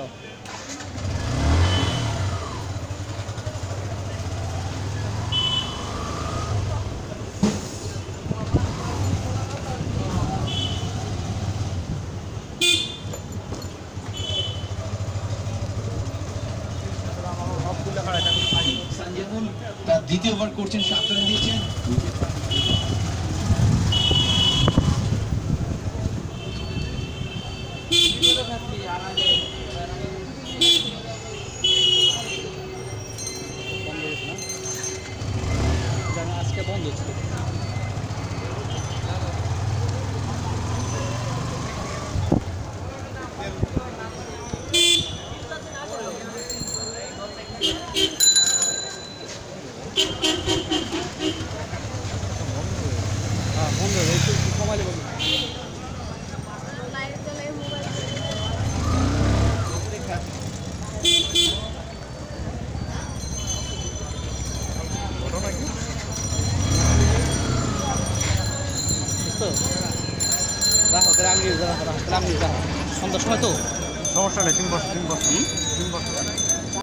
দাও। সঞ্জীবন তার দ্বিতীয় ওভার করছেন, 7 রান দিয়েছেন। আজকে বন্ধ ছিল। বন্ধ একটু কমালে বন্ধ। রাখো তাহলে আমি সন্ধ্যার সময় তো সমস্যা নেই, 3 বছর